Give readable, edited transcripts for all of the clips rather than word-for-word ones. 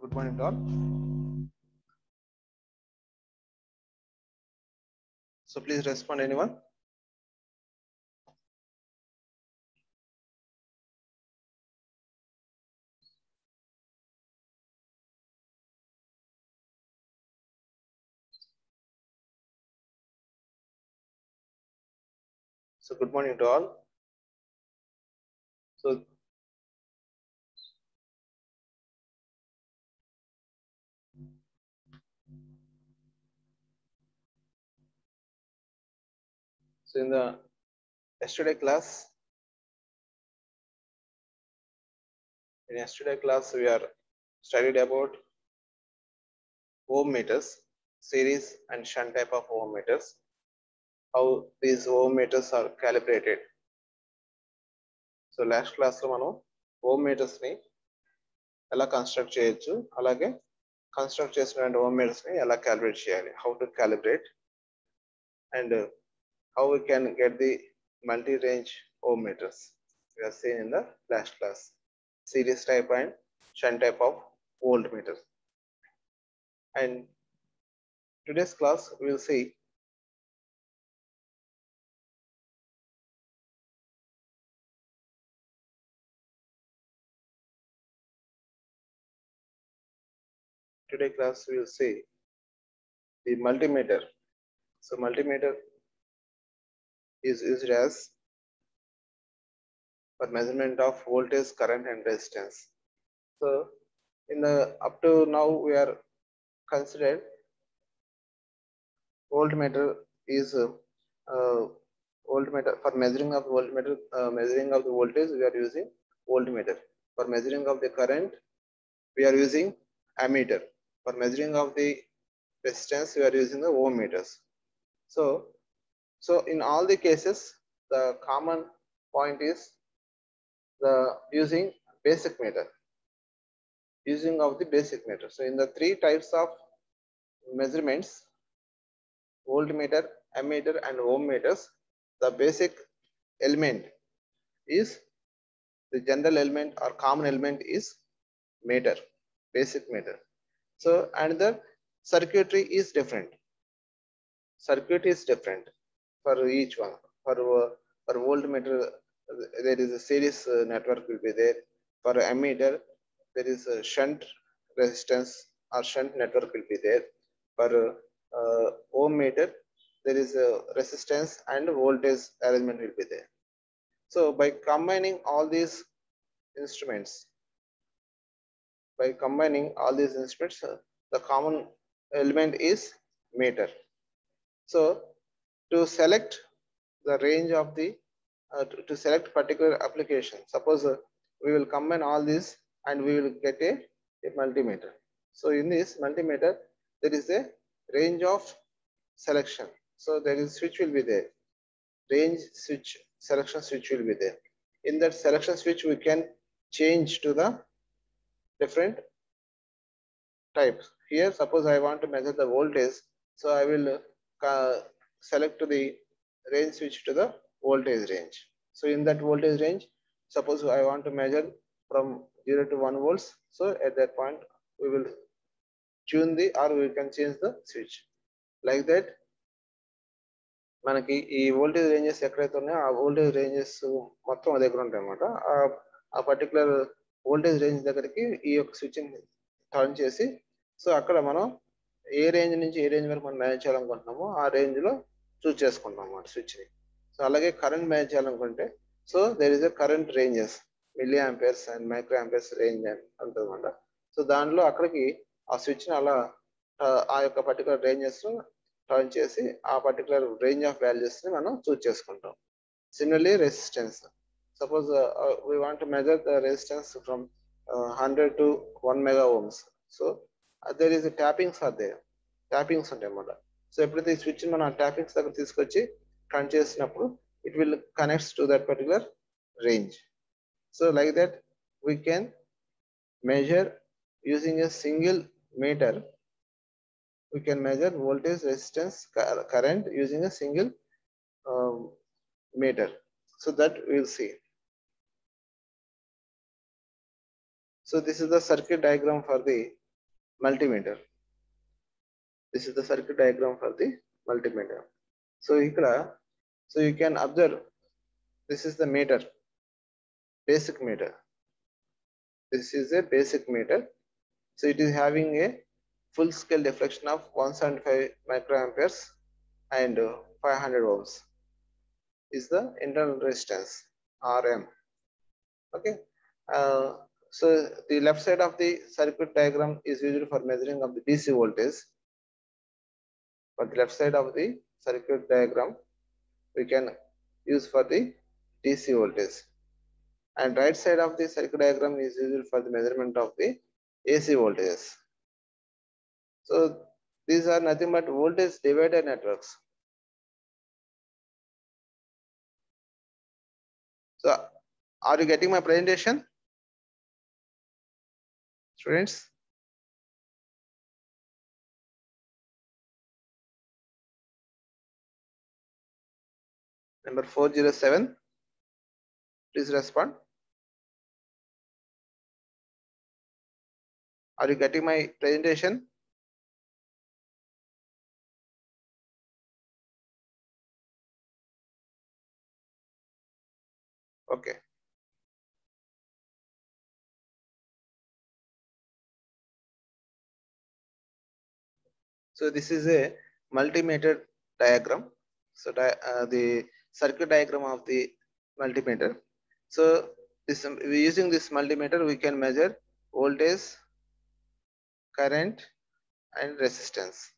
Good morning to all. So please respond, anyone. So good morning to all. So in the yesterday class, we are studied about ohm meters, series and shunt type of ohm meters, how these ohm meters are calibrated. So last class lo మనం ohm meters ని ఎలా construct చేయొచ్చు, అలాగే construct చేసినటువంటి ohm meters ని ఎలా calibrate చేయాలి, how to calibrate, and how we can get the multi-range ohm meters. We have seen in the last class, series type and shunt type of voltmeter. And today's class we will see the multimeter. So multimeter is used as for measurement of voltage, current and resistance. So in the up to now we are considered voltmeter is voltmeter for measuring of voltmeter, measuring of the voltage we are using voltmeter. For measuring of the current we are using ammeter. For measuring of the resistance we are using the ohm meters. So in all the cases the common point is the using basic meter, using of the basic meter. So in the three types of measurements, voltmeter, ammeter and ohm meters, the basic element is the general element or common element is meter, basic meter. So and the circuitry is different. Circuit is different for each one. For voltmeter there is a series network will be there. For ammeter there is a shunt resistance or shunt network will be there. For ohm meter there is a resistance and voltage arrangement will be there. So by combining all these instruments, the common element is meter. So to select the range of the to select particular application, suppose we will combine all these and we will get a multimeter. So in this multimeter there is a range of selection. So there is switch will be there, range switch, selection switch will be there. In that selection switch we can change to the different types. Here suppose I want to measure the voltage, so I will select to the range switch to the voltage range. So in that voltage range, suppose I want to measure from 0 to 1 volts, so at that point we will tune the or we can change the switch. Like that మనకి ఈ voltage ranges ఎక్కడైతే ఉన్నాయో ఆ voltage ranges మొత్తం అదే దగ్గర ఉంటాయి అన్నమాట. ఆ పర్టికులర్ వోల్టేజ్ రేంజ్ దగ్గరికి ఈ యొక్క స్విచ్ టర్న్ చేసి, సో అక్కడ మనం ఏ రేంజ్ నుంచి ఏ రేంజ్ వరకు మనం మేనేజ్ చేయాలనుకుంటున్నామో ఆ రేంజ్ లో చూస్ చేసుకుంటాం అన్నమాట స్విచ్ ని. సో అలాగే కరెంట్ మేనేజ్ చేయాలనుకుంటే, so there is a current ranges, milli amperes and micro amperes range అని ఉంటుంది అన్నమాట. సో దానిలో అక్కడికి ఆ స్విచ్ ని అలా ఆ యొక్క పర్టికులర్ రేంజెస్ టర్న్ చేసి ఆ పర్టికులర్ రేంజ్ ఆఫ్ వాల్యూస్ ని మనం చూస్ చేసుకుంటాం. Similarly resistance, suppose we want to measure the resistance from 100 to 1 mega ohms. So there is a tappings are there, tappings ఉంటాయి అన్నమాట. సో ఎప్పుడైతే ఈ స్విచ్ మనం ఆ ట్యాపింగ్స్ దగ్గర తీసుకొచ్చి టర్న్ చేసినప్పుడు it will connects to that particular range. So like that we can measure using a single meter. We can measure voltage, resistance, current using a single meter. So that we will see. So this is the circuit diagram for the multimeter. This is the circuit diagram for the multimeter. So here, so you can observe, this is the meter, basic meter. This is a basic meter. So it is having a full scale deflection of 175 microamperes and 500 ohms is the internal resistance RM. Okay. So the left side of the circuit diagram is used for measuring of the DC voltage. For the left side of the circuit diagram, we can use for the DC voltage. And right side of the circuit diagram is used for the measurement of the AC voltages. So these are nothing but voltage divider networks. So are you getting my presentation, students? Number 407, please respond. Are you getting my presentation? Okay. So this is a multimeter diagram. So the circuit diagram of the multimeter. So this using this multimeter, we can measure voltage, current, and resistance.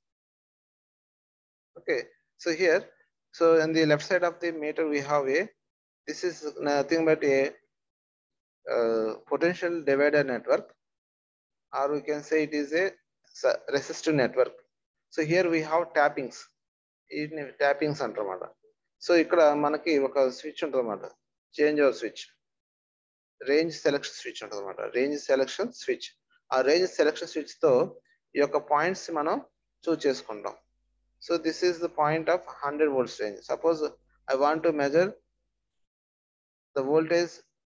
Okay. So here, so on the left side of the meter, we have a, this is nothing but a potential divider network, or we can say it is a resistive network. So here we have tappings. వీటిని tappings అంటారన్నమాట. So ఇక్కడ మనకి ఒక switch ఉంటుంది అన్నమాట, change over switch, range selection switch ఉంటుంది అన్నమాట. Range selection switch, ఆ రేంజ్ సెలక్షన్ స్విచ్ తో ఈ యొక్క పాయింట్స్ మనం చూస్ చేసుకుంటాం. So this is the point of 100 volts range. Suppose I want to measure the voltage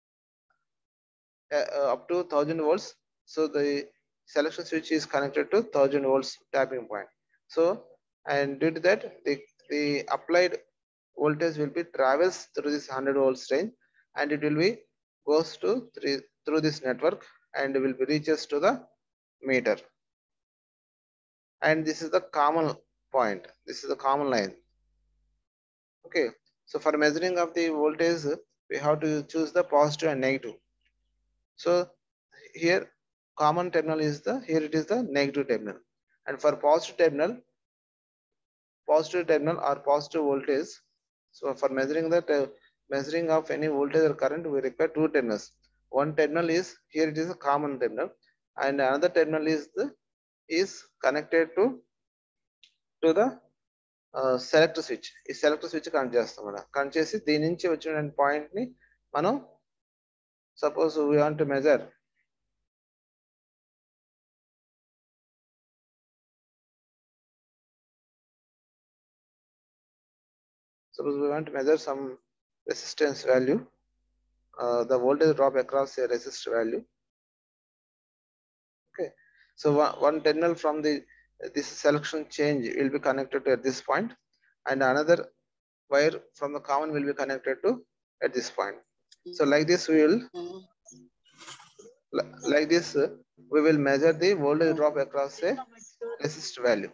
up to 1000 volts. So the selection switch is connected to 1000 volts tapping point. So and due to that, the applied voltage will be travels through this 100 volts range, and it will be goes to through this network and will be reaches to the meter. And this is the common point. This is the common line. Okay. So for measuring of the voltage, we have to choose the positive and negative. So here common terminal is the, here it is the negative terminal, and for positive terminal or positive voltage, so for measuring that measuring of any voltage or current, we require two terminals. One terminal is, here it is a common terminal, and another terminal is connected to the select switch. ఈ select switch connect చేస్తాం మనం. Connect చేసి దీని నుంచి వచ్చిన point ని మనం, suppose we want to measure, suppose we want to measure some resistance value, the voltage drop across a resistor value. Okay, so one terminal from the this selection change will be connected to at this point, and another wire from the common will be connected to at this point. So like this we will we will measure the voltage drop across a resistor value.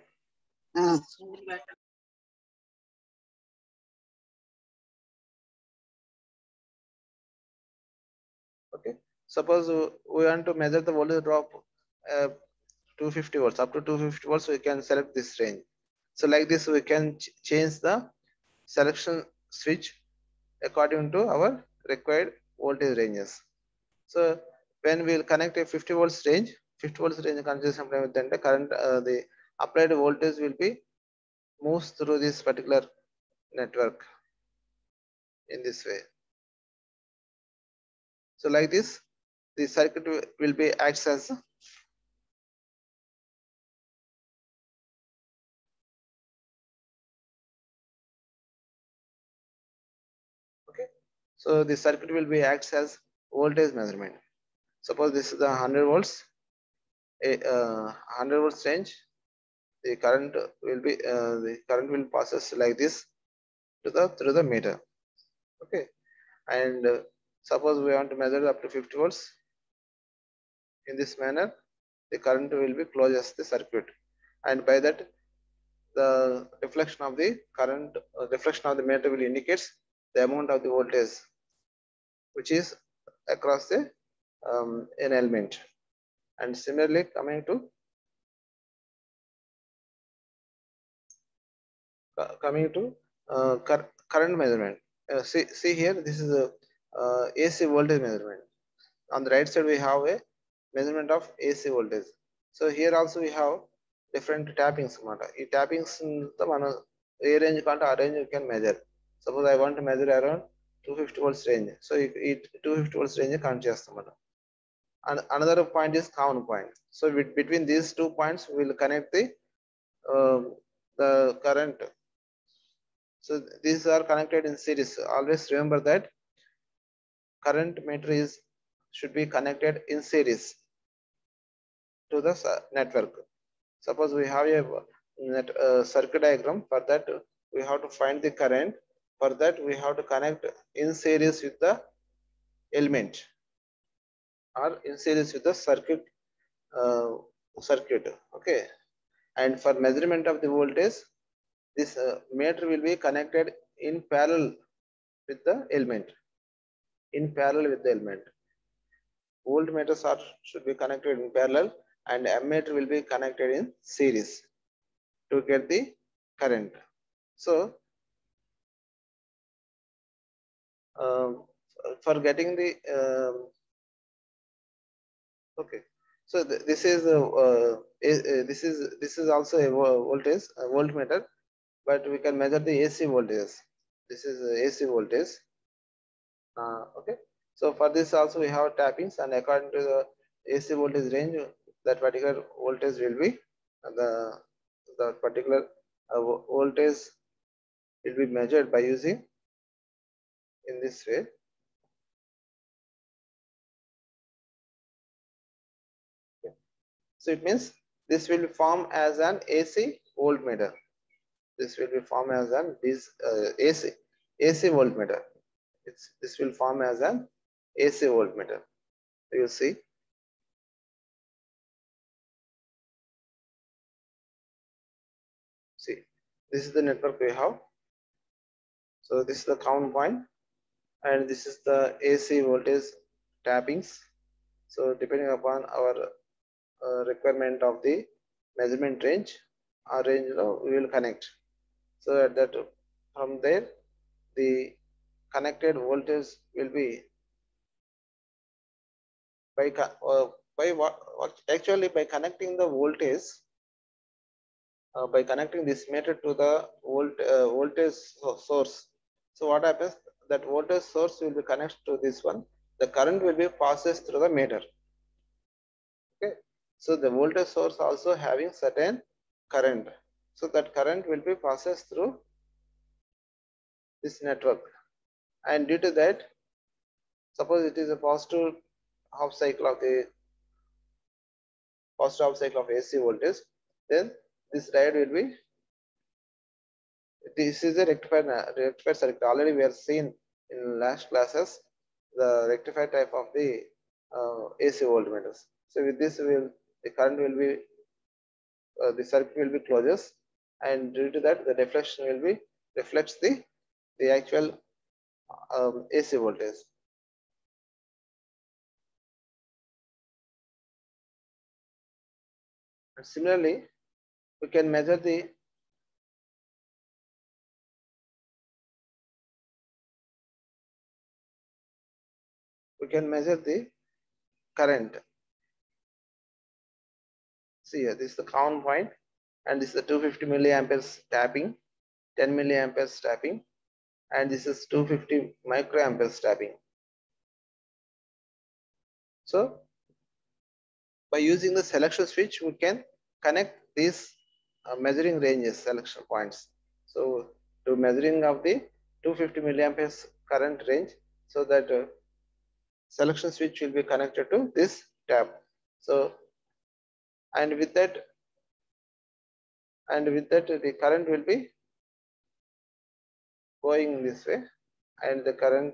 Okay, suppose we want to measure the voltage drop 250 volts, up to 250 volts, we can select this range. So like this we can change the selection switch according to our required voltage ranges. So when we will connect a 50 volts range, 50 volts range connect చేసినప్పుడు ఏమవుతుందంటే current the applied voltage will be moves through this particular network in this way. So like this, the circuit will be acts as okay. So the circuit will be acts as voltage measurement. Suppose this is the 100 volts, a 100 volts range, the current will passes like this to the through the meter. Okay, and suppose we want to measure up to 50 volts. In this manner, the current will be closes the circuit, and by that the reflection of the current reflection of the meter will indicates the amount of the voltage which is across the an element. And similarly, coming to current measurement. See here, this is a AC voltage measurement. On the right side we have a measurement of AC voltage. So here also we have different tappings అన్నమాట. ఈ tappings తో మనం ఏ range కంటే ఆ range can measure. Suppose I want to measure around 250 volts range. So ఈ 250 volts range connect చేస్తాం మనం. And another point is common point. So between these 2 points we will connect the current. So these are connected in series. Always remember that current meter should be connected in series to the network. Suppose we have a circuit diagram. For that we have to find the current. For that we have to connect in series with the element or in series with the circuit. Okay, and for measurement of the voltage, this meter will be connected in parallel with the element. In parallel with the element, voltmeters should be connected in parallel, and ammeter will be connected in series to get the current. So for getting the okay, so this is this is also a voltage, a voltmeter, but we can measure the AC voltage. This is AC voltage. Okay, so for this also we have tappings, and according to the AC voltage range, that particular voltage will be the particular voltage will be measured by using in this way. Okay. So it means this will form as an AC voltmeter. This will be formed as an AC voltmeter. This will form as an AC voltmeter. You see. See, this is the network we have. So this is the count point, and this is the AC voltage tappings. So depending upon our requirement of the measurement range, our range we will connect. So at that, from there, the connected voltage will be by what actually by connecting the voltage. By connecting this meter to the voltage source. So what happens? That voltage source will be connected to this one. The current will be passes through the meter. Okay. So the voltage source also having certain current. So that current will be passes through this network. And due to that, suppose it is a positive half cycle of AC voltage, then this diode will be. This is a rectified circuit. Already we have seen in last classes the rectified type of the AC voltmeters. So with this, the current will be the circuit will be closes, and due to that, the deflection will be reflects the actual AC voltage. And similarly, we can measure the current. See here, this is the count point, and this is the 250 milliamperes tapping, 10 milliamperes tapping, and this is 250 microamperes tapping. So by using the selection switch, we can connect these measuring ranges selection points. So to measuring of the 250 milliamperes current range, so that selection switch will be connected to this tap. So and with that the current will be going this way, and the current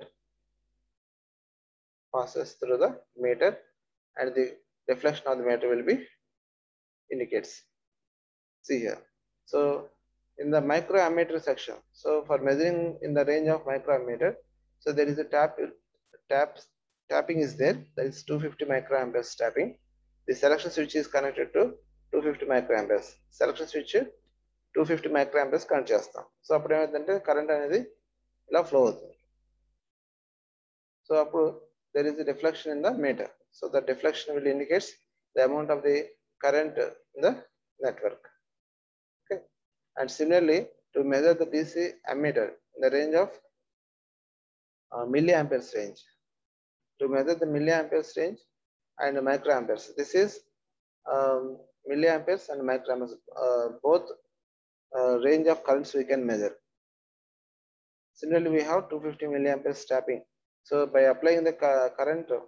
passes through the meter, and the deflection of the meter will be indicates. See here. So in the microammeter section, so for measuring in the range of microammeter, so there is a tapping is there, that is 250 microamperes tapping. The selection switch is connected to 250 microamperes. Selection switch 250 microamperes connect చేస్తాం. So అప్పుడు ఏమైందంటే current అనేది ఇలా flow అవుతుంది. So అప్పుడు there is a deflection in the meter. So the deflection will indicates the amount of the current in the network. Okay. And similarly, to measure the DC ammeter in the range of milliamperes range, to measure the milliamperes range and microamperes, this is milliamperes and microamperes, both range of currents we can measure. Similarly, we have 250 milliamperes tapping. So by applying the current to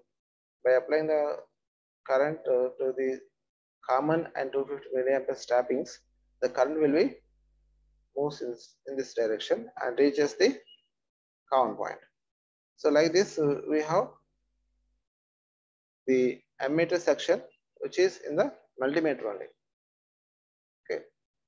the common and 250 milliamperes tappings, the current will be moves in this direction and reaches the common point. So like this, we have the ammeter section, which is in the multimeter only. Okay.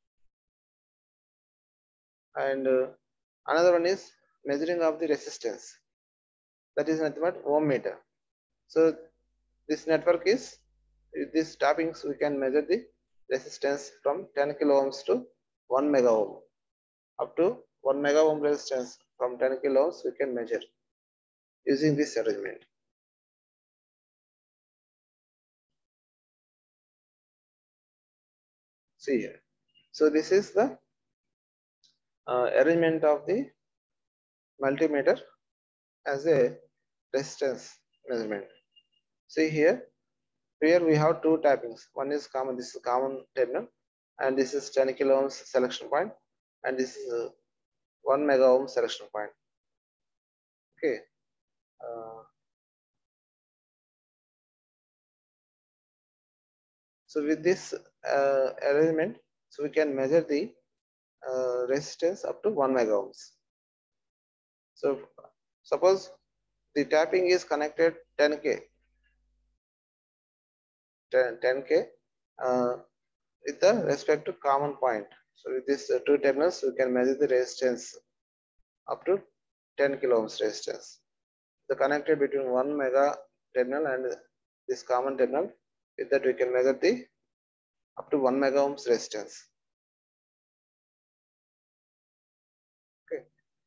And another one is measuring of the resistance. That is nothing but ohm meter. So this network is, with these tappings we can measure the resistance from 10 kilo ohms to 1 mega ohm. Up to 1 mega ohm resistance from 10 kilo ohms we can measure using this arrangement. See here. So this is the arrangement of the multimeter as a resistance measurement. See here. Here we have two tappings. One is common, this is common terminal, and this is 10 kilo ohms selection point, and this is 1 mega ohm selection point. Okay. So with this arrangement, so we can measure the resistance up to 1 mega ohms. So suppose the tapping is connected 10k with the respect to common point. So with these two terminals, we can measure the resistance up to 10 kilo ohms resistance. So connected between 1 mega terminal and this common terminal, with that we can measure the up to 1 mega ohms resistance. Okay.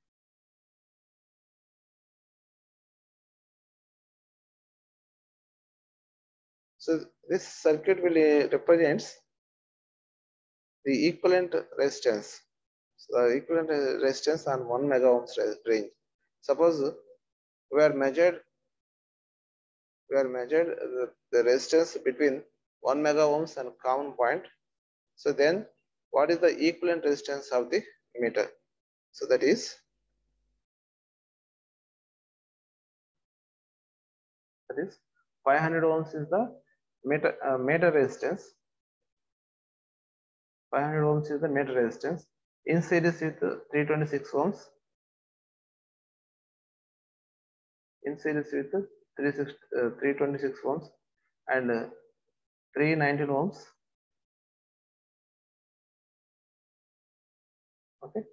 So this circuit will represents the equivalent resistance. So the equivalent resistance on 1 mega ohms range. Suppose we are measured the resistance between 1 mega ohms and common point. So then what is the equivalent resistance of the meter? So that is 500 ohms is the meter resistance. 500 ohms is the meter resistance in series with 326 ohms. In series with 326 ohms and 319 ohms. Okay.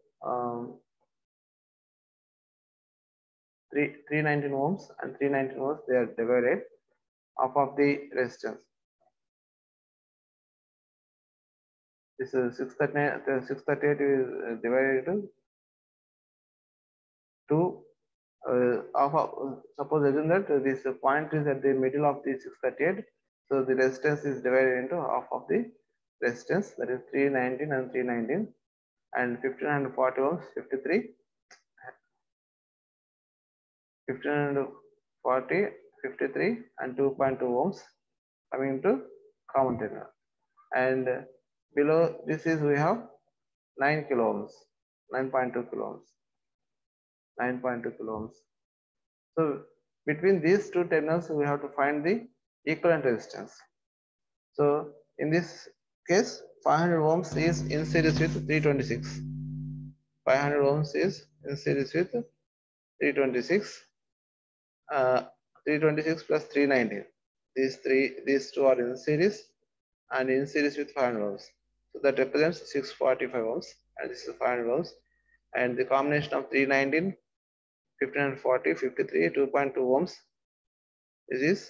319 ohms and 319 ohms, they are divided half of the resistance. This is 638 is divided into 2. Suppose assume that this point is at the middle of the 638, so the resistance is divided into half of the resistance, that is 319 and 319, and 1540 ohms, 1540, 53 and 2.2 ohms coming to common terminal, and below this is we have 9 kilo ohms, 9.2 kilo ohms, 9.2 kilo ohms. So between these two terminals we have to find the equivalent resistance. So In this case, 500 ohms is in series with 326. 500 ohms is in series with 326. 326 plus 319. These two are in series and in series with 500 ohms. So that represents 645 ohms, and this is 500 ohms. And the combination of 319, 1540, 53, 2.2 ohms. This is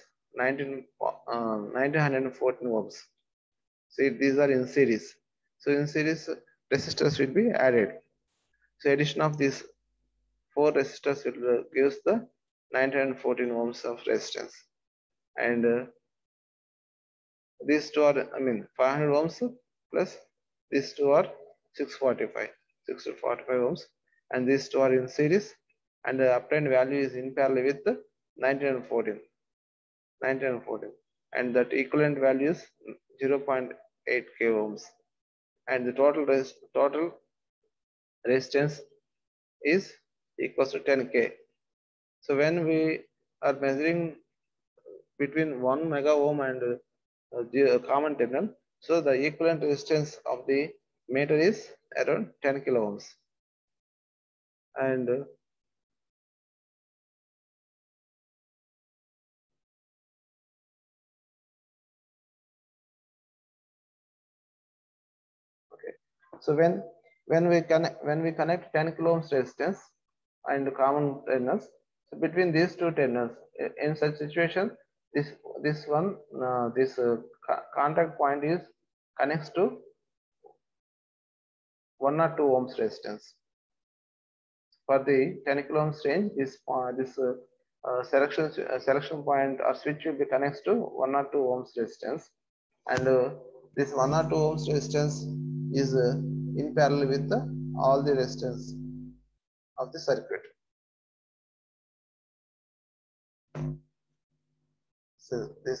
1914 ohms. See, these are in series. So in series, resistors will be added. So addition of these 4 resistors will gives the 914 ohms of resistance. And these two are, 500 ohms plus these two are 645 ohms, and these two are in series, and the obtained value is in parallel with the 1914, and that equivalent value is 0.8 k ohms, and the total resistance is equals to 10 k. So when we are measuring between 1 mega ohm and the common terminal, so the equivalent resistance of the meter is around 10 kilo ohms. And okay, so when we connect 10 kilo ohms resistance and common terminals, so between these two terminals, in such situation, this contact point is connects to 1 or 2 ohms resistance. For the 10 kilo ohms range, this selection point or switch will be connects to 1 or 2 ohms resistance, and this 1 or 2 ohms resistance is in parallel with all the resistance of the circuit. So this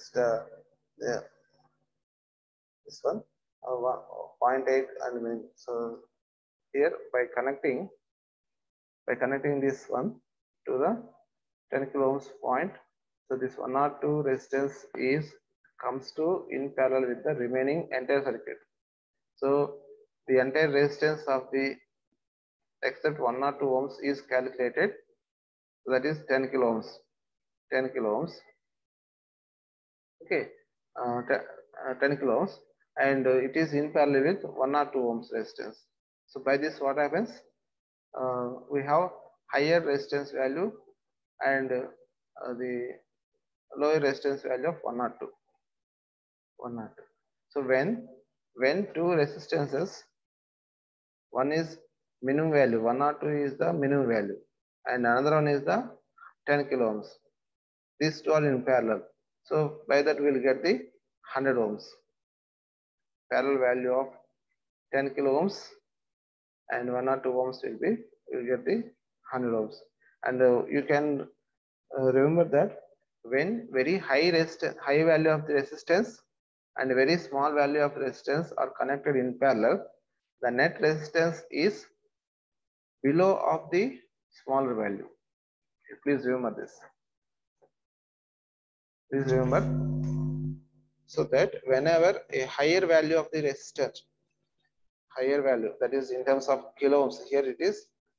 this one 0.8, and so here by connecting this one to the 10 kilo ohms point, so this 1 or 2 resistance comes to in parallel with the remaining entire circuit. So the entire resistance of the except 1 or 2 ohms is calculated, so that is 10 kilo ohms. 10 kilo ohms. Okay, 10 kilo ohms, and it is in parallel with 1 or 2 ohms resistance. So by this, what happens? We have higher resistance value and the lower resistance value of 1 or 2. So when two resistances, one is minimum value, 1 or 2 is the minimum value, and another one is the 10 kilo ohms. These two are in parallel. So by that we will get the 100 ohms. Parallel value of 10 kilo ohms and 1 or 2 ohms will get the 100 ohms. And you can remember that when very high value of the resistance and very small value of resistance are connected in parallel, the net resistance is below of the smaller value. Please remember this. Please remember, so that whenever a higher value of the resistance, higher value, that is in terms of kilo ohms, here it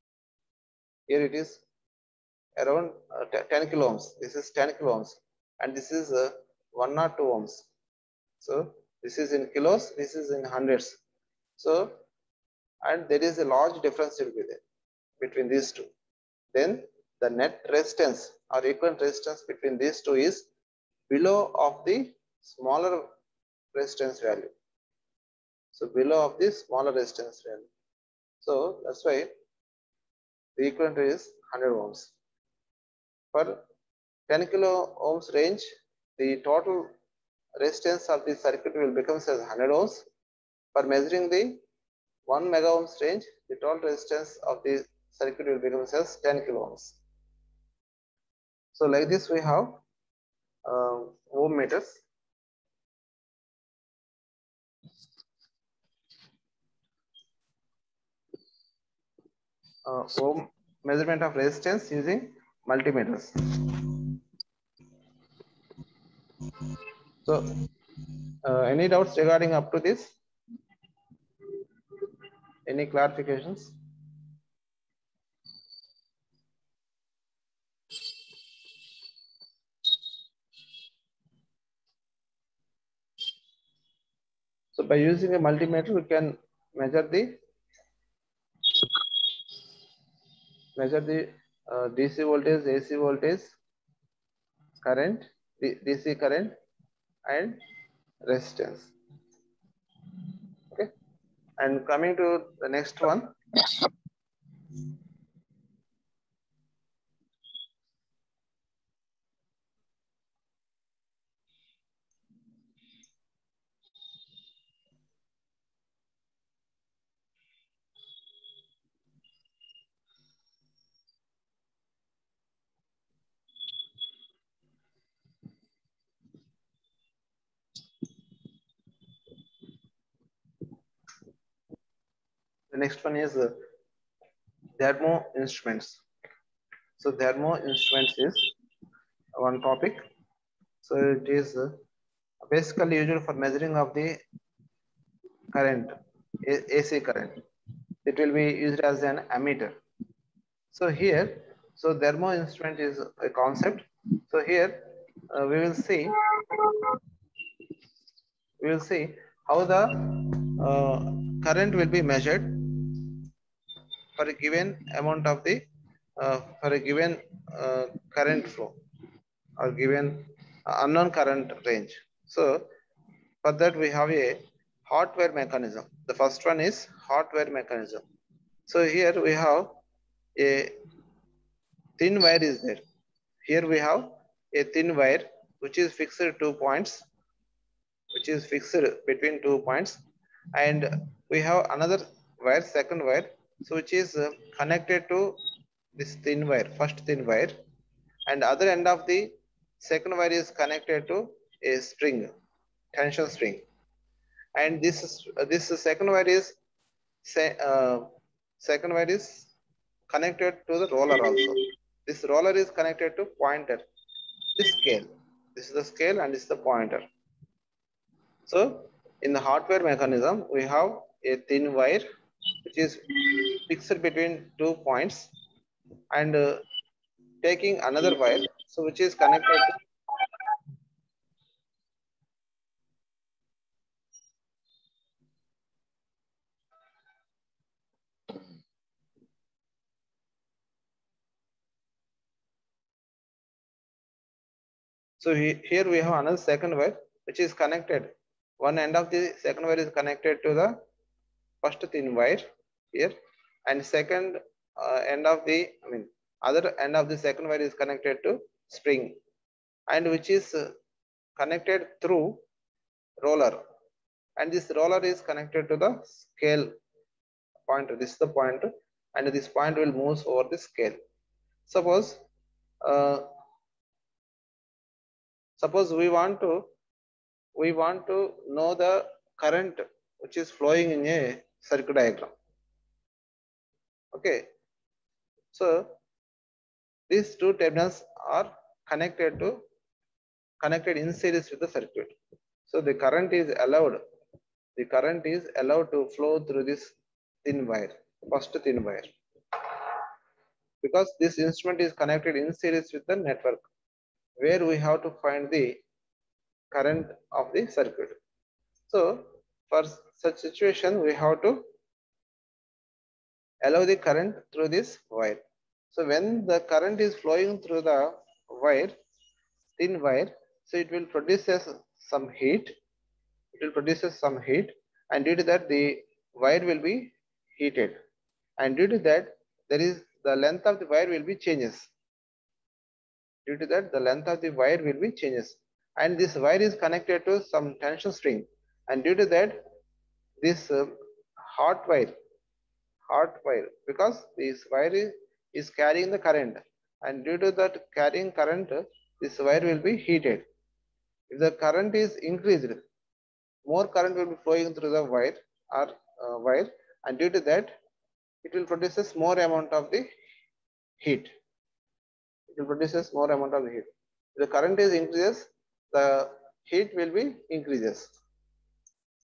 is around 10 kilo ohms. This is 10 kilo ohms, and this is 1 or 2 ohms. So this is in kilos, this is in hundreds. So, and there is a large difference will be there between these two. Then the net resistance or equivalent resistance between these two is below of the smaller resistance value. So below of the smaller resistance value. So that's why the equivalent is 100 ohms. For 10 kilo ohms range, the total resistance of the circuit will become as 100 ohms. For measuring the 1 mega ohms range, the total resistance of the circuit will become as 10 kilo ohms. So like this we have ohm meters. Ohm measurement of resistance using multimeters. So Any doubts regarding up to this? Any clarifications? So by using a multimeter, we can measure the DC voltage, AC voltage, current, DC current, and resistance. Okay, and coming to the next one. The next one is thermo instruments. So thermo instruments is one topic. So it is basically used for measuring of the current, AC current. It will be used as an ammeter. So here, so thermo instrument is a concept. So here we will see how the current will be measured for a given amount of the for a given current flow or given unknown current range. So for that we have a hot wire mechanism. The first one is hot wire mechanism. So here we have a thin wire is there. Here we have a thin wire which is fixed 2 points, which is fixed between 2 points, and we have another wire, second wire, so which is connected to this thin wire, first thin wire, and other end of the second wire is connected to a string, tension string, and this second wire is second wire is connected to the roller also. This roller is connected to pointer, this scale. This is the scale and this is the pointer. So in the hot wire mechanism, we have a thin wire which is fixed between 2 points, and taking another wire, so which is connected to so here we have another second wire which is connected. One end of the second wire is connected to the first thin wire here, and second end of the other end of the second wire is connected to spring, and which is connected through roller, and this roller is connected to the scale pointer. This is the pointer, and this point will move over the scale. Suppose uh, suppose we want to know the current which is flowing in a circuit diagram. Okay, so these two terminals are connected in series with the circuit. So the current is allowed to flow through this thin wire, first thin wire, because this instrument is connected in series with the network where we have to find the current of the circuit. So for such situation, we have to allow the current through this wire. So when the current is flowing through the wire, thin wire, so it will produce some heat. It will produce some heat, and due to that the wire will be heated, and due to that there is the length of the wire will be changes. Due to that the length of the wire will be changes, and this wire is connected to some tension string, and due to that this hot wire, because this wire is carrying the current, and due to that carrying current, this wire will be heated. If the current is increased, more current will be flowing through the wire or wire, and due to that it will produces more amount of the heat. It will produces more amount of heat. If the current is increases, the heat will be increases.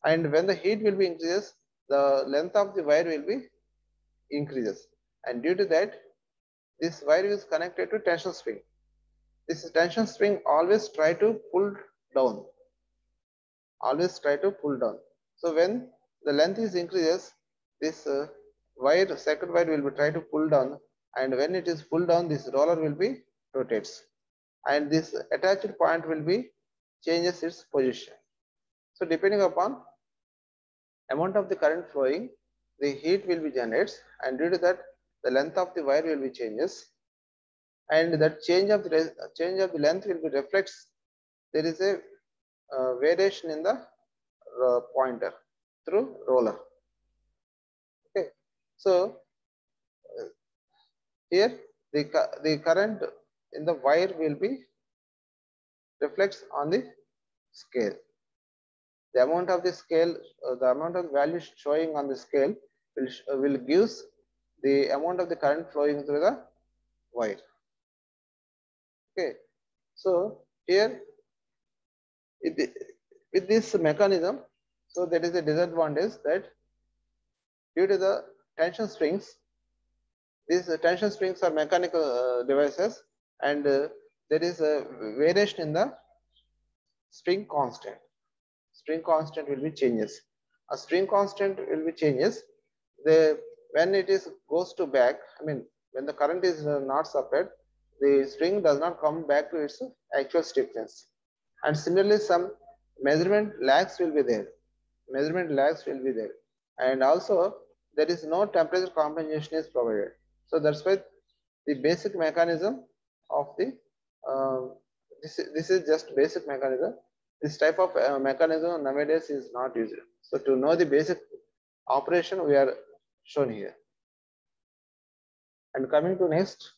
And when the heat will be increases, the length of the wire will be increases. And due to that, this wire is connected to tension spring. This tension spring always try to pull down. Always try to pull down. So when the length is increases, this wire, second wire will be try to pull down, and when it is pulled down, this roller will be rotates, and this attached point will be changes its position. So depending upon amount of the current flowing, the heat will be generated, and due to that, the length of the wire will be changes, and that change of the length will be reflects. There is a variation in the pointer through roller. Okay, so here the current in the wire will be reflects on the scale. The amount of the scale, the amount of value showing on the scale will gives the amount of the current flowing through the wire. Okay, so here with this mechanism, so there is a disadvantage that due to the tension springs, these tension springs are mechanical devices, and there is a variation in the spring constant. Spring constant will be changes. A spring constant will be changes. When it is goes to back, I mean when the current is not supplied, the spring does not come back to its actual stiffness. And similarly, some measurement lags will be there. Measurement lags will be there, and also there is no temperature compensation is provided. So that's why the basic mechanism of the this is just basic mechanism. This type of mechanism nowadays is not used. So to know the basic operation, we are shown here. And coming to next,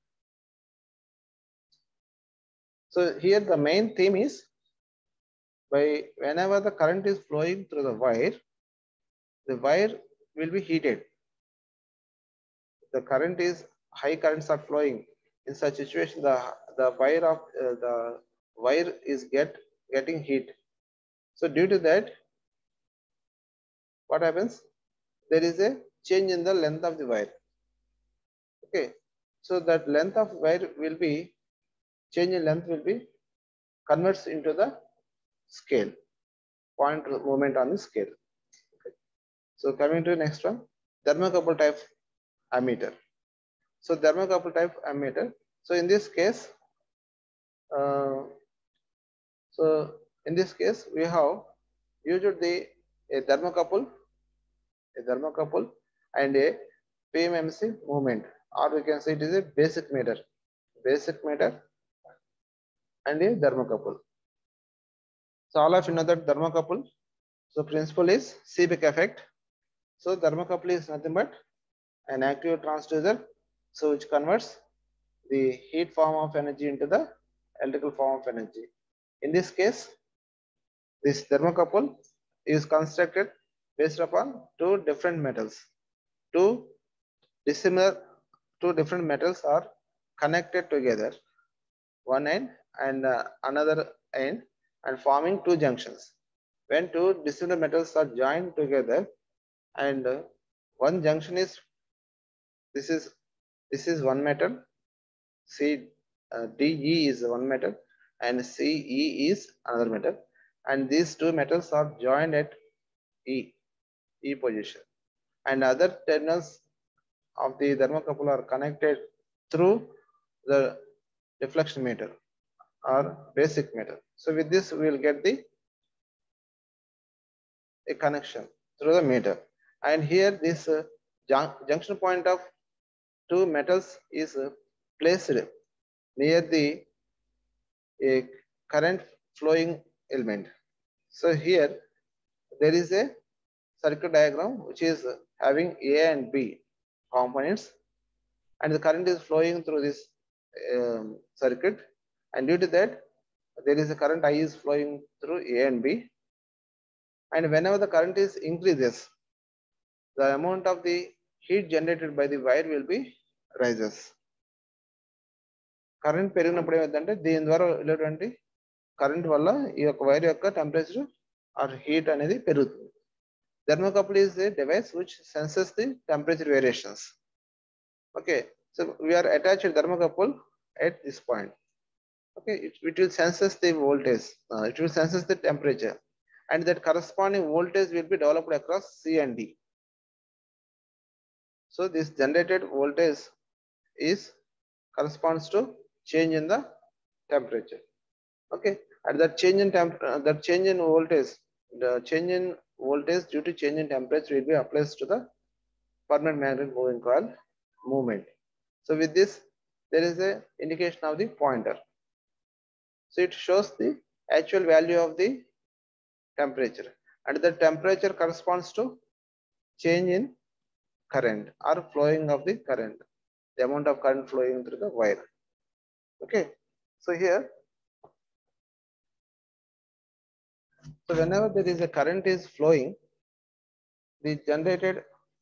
so here the main theme is, by whenever the current is flowing through the wire will be heated. The current is high currents are flowing. In such situation, the wire is getting heat. So due to that, what happens? There is a change in the length of the wire. Okay, so that length of wire will be change in length will be converts into the scale, point movement on the scale. Okay. So coming to the next one, thermocouple type ammeter. So thermocouple type ammeter. So in this case, we have used a thermocouple and a PMMC movement, or we can say it is a basic meter and a thermocouple. So all of you know that thermocouple. So principle is Seebeck effect. So thermocouple is nothing but an active transducer, so which converts the heat form of energy into the electrical form of energy. In this case, this thermocouple is constructed based upon two different metals. Two different metals are connected together, one end and another end, and forming two junctions. When two dissimilar metals are joined together, and one junction is this is one metal, DE is one metal, and CE is another metal, and these two metals are joined at E position, and other terminals of the thermocouple are connected through the deflection meter or basic meter. So with this we will get a connection through the meter, and here this junction point of two metals is placed near the current flowing element. So here there is a circuit diagram which is having A and B components, and the current is flowing through this circuit, and due to that there is a current I is flowing through A and B, and whenever the current is increases, the amount of the heat generated by the wire will be rises. Current పెరిగినప్పుడు ఏమైందంటే దీని ద్వారా వెళ్ళేటువంటి current వల్ల ఈ యొక్క wire యొక్క temperature or heat అనేది పెరుగుతుంది. Thermocouple is a device which senses the temperature variations. Okay, so we are attached thermocouple at this point. Okay, it will senses the voltage, it will senses the temperature, and that corresponding voltage will be developed across C and D. So this generated voltage is corresponds to change in the temperature. Okay, and that change in that change in voltage, the change in voltage due to change in temperature will be applied to the permanent magnetic moving coil movement. So with this, there is a indication of the pointer. So it shows the actual value of the temperature, and the temperature corresponds to change in current or flowing of the current, the amount of current flowing through the wire. Okay, so here, so whenever there is a current is flowing, the generated,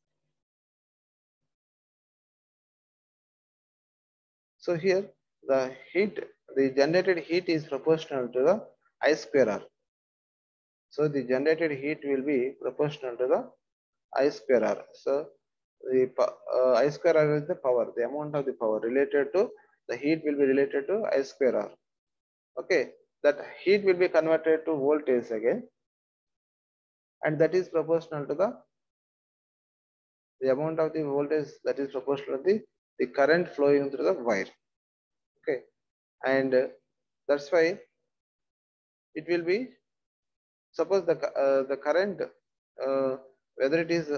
so here the heat, the generated heat is proportional to the I square R. So the generated heat will be proportional to the I square R. So the I square R is the power, the amount of the power related to the heat will be related to I square R. Okay, that heat will be converted to voltage again, and that is proportional to the amount of the voltage that is proportional to the current flowing through the wire. Okay, and that's why it will be, suppose the current, whether it is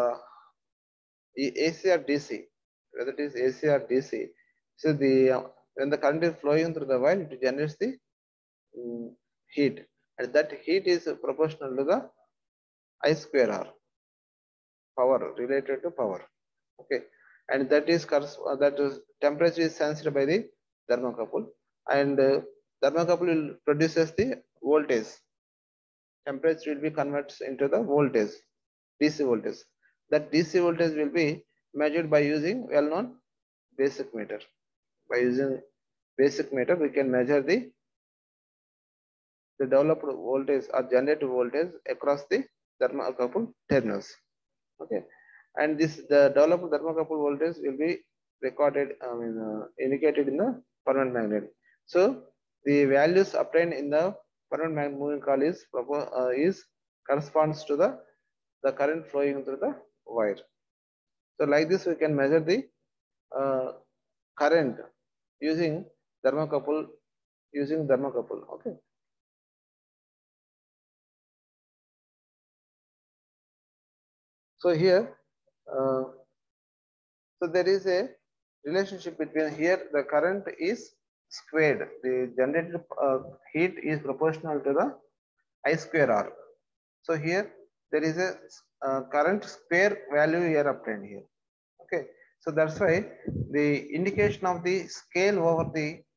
AC or DC, whether it is AC or DC, so the when the current is flowing through the wire, it generates the heat, and that heat is proportional to the I square R, power related to power. Okay, and that is that is temperature is sensed by the thermocouple, and thermocouple will produces the voltage. Temperature will be converted into the voltage, DC voltage. That DC voltage will be measured by using well-known basic meter. By using basic meter, we can measure the developed voltage or generated voltage across the thermocouple terminals. Okay, and this the developed thermocouple voltage will be recorded, indicated in the permanent magnet. So the values obtained in the permanent magnet moving coil is corresponds to the current flowing through the wire. So like this, we can measure the current using thermocouple, Okay. So here, so there is a relationship between, here the current is squared, the generated heat is proportional to the I square R. So here there is a current square value here obtained here. Okay, so that's why the indication of the scale over the